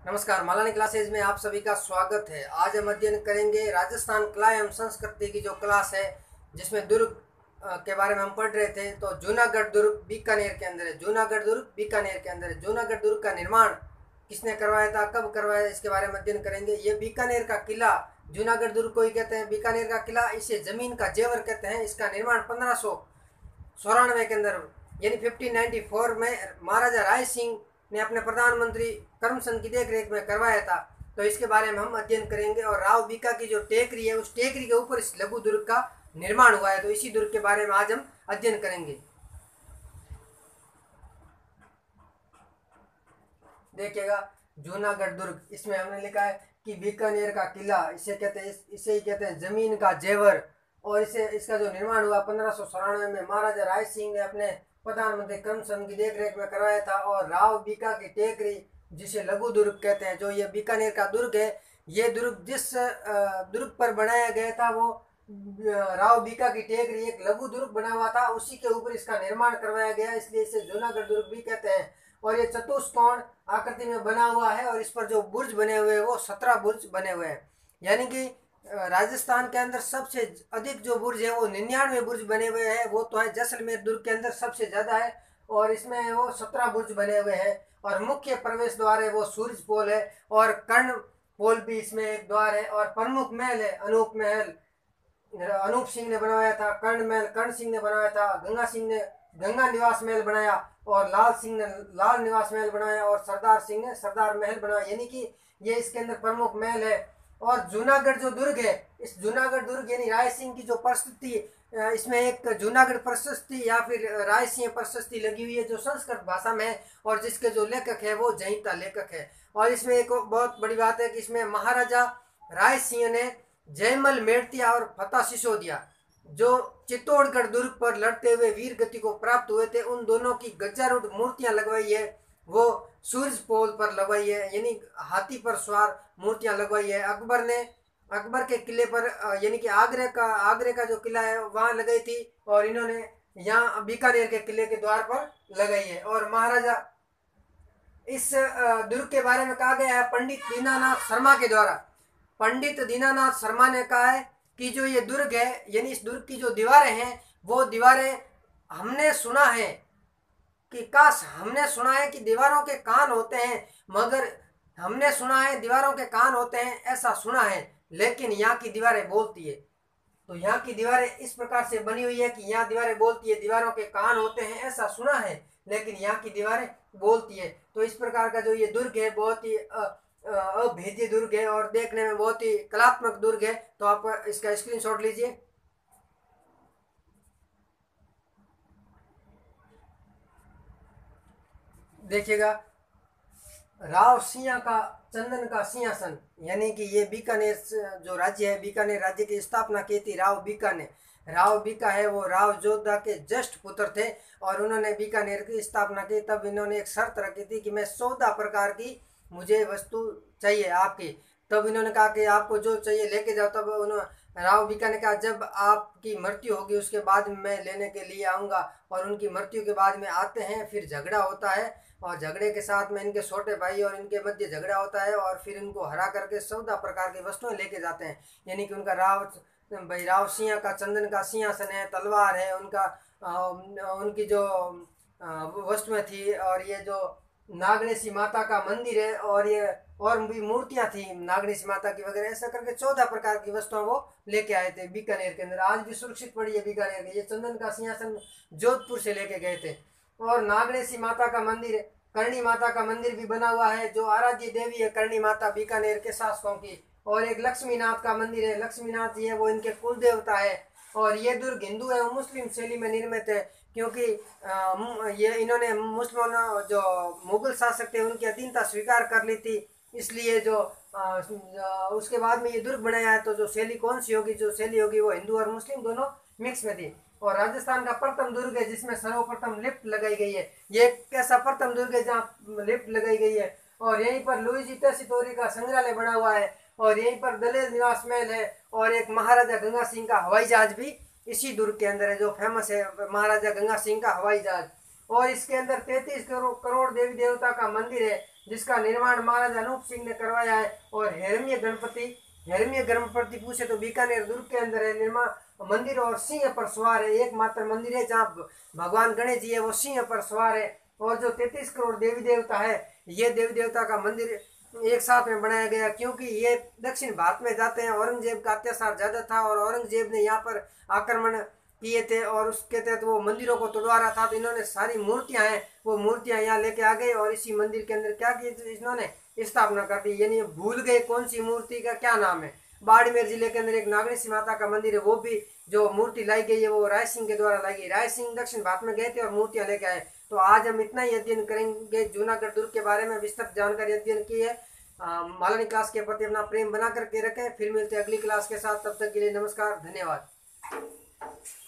नमस्कार, मालानी क्लासेज में आप सभी का स्वागत है। आज हम अध्ययन करेंगे राजस्थान कला एवं संस्कृति की जो क्लास है, जिसमें दुर्ग के बारे में हम पढ़ रहे थे। तो जूनागढ़ दुर्ग बीकानेर के अंदर है। जूनागढ़ दुर्ग बीकानेर के अंदर है। जूनागढ़ दुर्ग का निर्माण किसने करवाया था, कब करवाया, इसके बारे में अध्ययन करेंगे। ये बीकानेर का किला, जूनागढ़ दुर्ग को ही कहते हैं बीकानेर का किला। इसे जमीन का जेवर कहते हैं। इसका निर्माण 1594 के अंदर यानी 1594 में महाराजा राय सिंह ने अपने प्रधानमंत्री करमचंद की देखरेख में करवाया था। तो इसके बारे में हम अध्ययन करेंगे। और राव बीका की जो टेकरी है, उस टेकरी के ऊपर इस लघु दुर्ग का निर्माण हुआ है। तो इसी दुर्ग के बारे में आज हम अध्ययन करेंगे। देखिएगा, जूनागढ़ दुर्ग, इसमें हमने लिखा है कि बीकानेर का किला, इसे कहते हैं, इसे ही कहते हैं जमीन का जेवर। और इसका जो निर्माण हुआ 1594 में महाराजा राय सिंह ने अपने प्रधानमंत्री करमचंद की देखरेख में करवाया था। और राव बीका की टेकरी, जिसे लघु दुर्ग कहते हैं, जो ये बीकानेर का दुर्ग है, ये दुर्ग जिस दुर्ग पर बनाया गया था, वो राव बीका की टेकरी एक लघु दुर्ग बना हुआ था, उसी के ऊपर इसका निर्माण करवाया गया, इसलिए इसे जूनागढ़ दुर्ग भी कहते हैं। और ये चतुष्कोण आकृति में बना हुआ है। और इस पर जो बुर्ज बने हुए हैं वो 17 बुर्ज बने हुए हैं। यानी कि राजस्थान के अंदर सबसे अधिक जो बुर्ज है वो 99 बुर्ज बने हुए हैं। वो तो है जैसलमेर दुर्ग के अंदर सबसे ज्यादा है, और इसमें वो 17 बुर्ज बने हुए हैं। और मुख्य प्रवेश द्वार है वो सूर्य पोल है, और कर्ण पोल भी इसमें एक द्वार है। और प्रमुख महल है अनूप महल, अनूप सिंह ने बनवाया था। कर्ण महल कर्ण सिंह ने बनवाया था। गंगा सिंह ने गंगा निवास महल बनाया, और लाल सिंह ने लाल निवास महल बनाया, और सरदार सिंह ने सरदार महल बनाया। यानी कि ये इसके अंदर प्रमुख महल है। और जूनागढ़ जो दुर्ग है, इस जूनागढ़ दुर्ग यानी राय सिंह की जो प्रशस्ति, इसमें एक जूनागढ़ प्रशस्ति या फिर राय सिंह प्रशस्ति लगी हुई है, जो संस्कृत भाषा में है, और जिसके जो लेखक है वो जयंता लेखक है। और इसमें एक बहुत बड़ी बात है कि इसमें महाराजा राय सिंह ने जयमल मेड़तिया और फतेह सिसोदिया, जो चित्तौड़गढ़ दुर्ग पर लड़ते हुए वीर गति को प्राप्त हुए थे, उन दोनों की गजारूढ़ मूर्तियां लगवाई है, वो सूर्य पोल पर लगवाई है, यानी हाथी पर सवार मूर्तियां लगवाई है। अकबर के किले पर, यानी कि आगरे का जो किला है वहां लगाई थी, और इन्होंने यहाँ बीकानेर के किले के द्वार पर लगाई है। और महाराजा, इस दुर्ग के बारे में कहा गया है पंडित दीनानाथ शर्मा के द्वारा। पंडित दीनानाथ शर्मा ने कहा है कि जो ये दुर्ग है, यानी इस दुर्ग की जो दीवारें हैं, वो दीवारें हमने सुना है कि काश हमने सुना है कि दीवारों के कान होते हैं, मगर हमने सुना है दीवारों के कान होते हैं, ऐसा सुना है, लेकिन यहाँ की दीवारें बोलती है। तो यहाँ की दीवारें इस प्रकार से बनी हुई है कि यहाँ दीवारें बोलती है, दीवारों के कान होते हैं ऐसा सुना है, लेकिन यहाँ की दीवारें बोलती है। तो इस प्रकार का जो ये दुर्ग है, बहुत ही अभेद्य दुर्ग है, और देखने में बहुत ही कलात्मक दुर्ग है। तो आप इसका स्क्रीनशॉट लीजिए। देखिएगा, राव सिंह का चंदन का सिंहासन, यानी कि ये बीकानेर जो राज्य है, बीकानेर राज्य की स्थापना की थी राव बीका ने। राव बीका है वो राव जोधा के ज्येष्ठ पुत्र थे, और उन्होंने बीकानेर की स्थापना की। तब इन्होंने एक शर्त रखी थी कि मैं 14 प्रकार की मुझे वस्तु चाहिए आपकी। तब इन्होंने कहा कि आपको जो चाहिए लेके जाओ। तब उन्होंने राव बीका ने कहा जब आपकी मृत्यु होगी उसके बाद मैं लेने के लिए आऊँगा। और उनकी मृत्यु के बाद में आते हैं, फिर झगड़ा होता है, और झगड़े के साथ में इनके छोटे भाई और इनके मध्य झगड़ा होता है, और फिर इनको हरा करके 14 प्रकार की वस्तुएं लेके जाते हैं। यानी कि उनका भाई राव सिंह का चंदन का सिंहासन है, तलवार है, उनकी जो वस्तुएं थी, और ये जो नागणेशी माता का मंदिर है, और ये और भी मूर्तियां थी नागणेशी माता की वगैरह, ऐसा करके 14 प्रकार की वस्तुएं वो लेके आए थे बीकानेर के अंदर। आज भी सुरक्षित पड़ी है बीकानेर के। ये चंदन का सिंहासन जोधपुर से लेके गए थे। और नागणेशी माता का मंदिर, करणी माता का मंदिर भी बना हुआ है, जो आराध्य देवी है करणी माता बीकानेर के शासकों की। और एक लक्ष्मीनाथ का मंदिर है, लक्ष्मीनाथ जी है वो इनके कुल देवता है। और ये दुर्ग हिंदू एवं मुस्लिम शैली में निर्मित है, क्योंकि ये इन्होंने मुसलमानों जो मुगल शासक थे उनकी अधीनता स्वीकार कर ली थी, इसलिए जो उसके बाद में ये दुर्ग बनाया है। तो जो शैली कौन सी होगी, जो शैली होगी वो हिंदू और मुस्लिम दोनों मिक्स में थी। और राजस्थान का प्रथम दुर्ग है जिसमें सर्वप्रथम लिफ्ट लगाई गई है। ये एक ऐसा प्रथम दुर्ग है जहाँ लिफ्ट लगाई गई है। और यहीं पर लुईजी तसितोरी का संग्रहालय बना हुआ है, और यहीं पर दलेर निवास महल है, और एक महाराजा गंगा सिंह का हवाई जहाज भी इसी दुर्ग के अंदर है, जो फेमस है महाराजा गंगा सिंह का हवाई जहाज। और इसके अंदर 33 करोड़ देवी देवता का मंदिर है, जिसका निर्माण महाराजा अनूप सिंह ने करवाया है। और हेरमीय गणपति पूछे तो बीकानेर दुर्ग के अंदर है निर्माण मंदिर, और सिंह पर सवार है, एकमात्र मंदिर है जहाँ भगवान गणेश जी है वो सिंह पर सवार है। और जो 33 करोड़ देवी देवता है, ये देवी देवता का मंदिर एक साथ में बनाया गया, क्योंकि ये दक्षिण भारत में जाते हैं। औरंगजेब का अत्याचार ज्यादा था और औरंगजेब ने यहाँ पर आक्रमण किए थे और उसके तहत वो मंदिरों को तोड़वा रहा था, तो इन्होंने सारी मूर्तियां हैं वो मूर्तियां यहाँ लेके आ गए और इसी मंदिर के अंदर क्या की इन्होंने स्थापना कर दी। यानी भूल गए कौन सी मूर्ति का क्या नाम है। बाड़मेर जिले के अंदर एक नागेश्वरी माता का मंदिर है, वो भी जो मूर्ति लाई गई है वो राय सिंह के द्वारा लाई गई। राय सिंह दक्षिण भारत में गए थे और मूर्तियां लेके आए। तो आज हम इतना ही अध्ययन करेंगे जूनागढ़ दुर्ग के बारे में, विस्तृत जानकारी अध्ययन की है। मालानी क्लास के प्रति अपना प्रेम बना करके रखें। फिर मिलते हैं अगली क्लास के साथ, तब तक के लिए नमस्कार, धन्यवाद।